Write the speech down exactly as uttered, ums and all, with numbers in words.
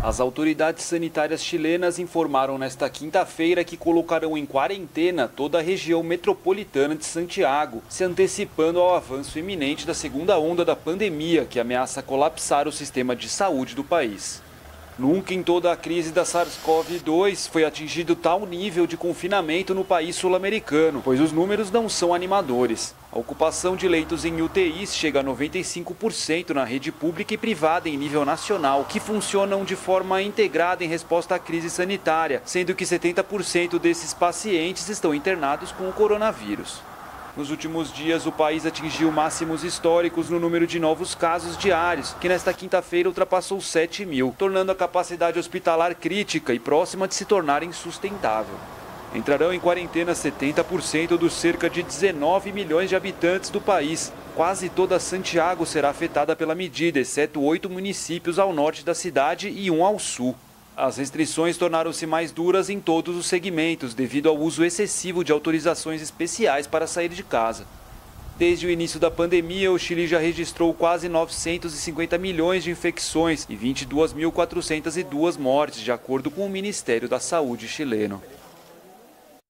As autoridades sanitárias chilenas informaram nesta quinta-feira que colocarão em quarentena toda a região metropolitana de Santiago, se antecipando ao avanço iminente da segunda onda da pandemia, que ameaça colapsar o sistema de saúde do país. Nunca em toda a crise da SARS-CoV dois foi atingido tal nível de confinamento no país sul-americano, pois os números não são animadores. A ocupação de leitos em U T Is chega a noventa e cinco por cento na rede pública e privada em nível nacional, que funcionam de forma integrada em resposta à crise sanitária, sendo que setenta por cento desses pacientes estão internados com o coronavírus. Nos últimos dias, o país atingiu máximos históricos no número de novos casos diários, que nesta quinta-feira ultrapassou sete mil, tornando a capacidade hospitalar crítica e próxima de se tornar insustentável. Entrarão em quarentena setenta por cento dos cerca de dezenove milhões de habitantes do país. Quase toda Santiago será afetada pela medida, exceto oito municípios ao norte da cidade e um ao sul. As restrições tornaram-se mais duras em todos os segmentos, devido ao uso excessivo de autorizações especiais para sair de casa. Desde o início da pandemia, o Chile já registrou quase novecentos e cinquenta milhões de infecções e vinte e duas mil quatrocentas e duas mortes, de acordo com o Ministério da Saúde chileno.